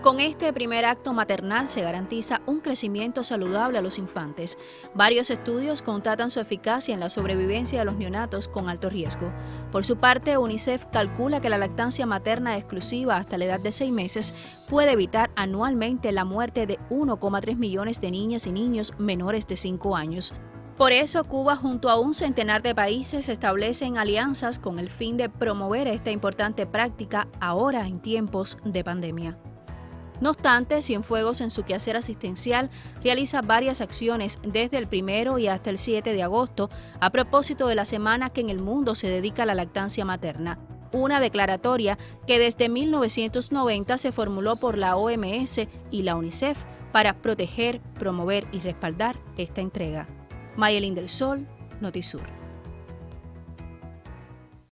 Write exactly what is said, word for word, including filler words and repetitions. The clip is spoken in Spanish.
Con este primer acto maternal se garantiza un crecimiento saludable a los infantes. Varios estudios constatan su eficacia en la sobrevivencia de los neonatos con alto riesgo. Por su parte, UNICEF calcula que la lactancia materna exclusiva hasta la edad de seis meses puede evitar anualmente la muerte de uno coma tres millones de niñas y niños menores de cinco años. Por eso, Cuba, junto a un centenar de países, establecen alianzas con el fin de promover esta importante práctica ahora en tiempos de pandemia. No obstante, Cienfuegos en su quehacer asistencial realiza varias acciones desde el primero y hasta el siete de agosto a propósito de la semana que en el mundo se dedica a la lactancia materna. Una declaratoria que desde mil novecientos noventa se formuló por la O M S y la UNICEF para proteger, promover y respaldar esta entrega. Mayelín del Sol, Notisur.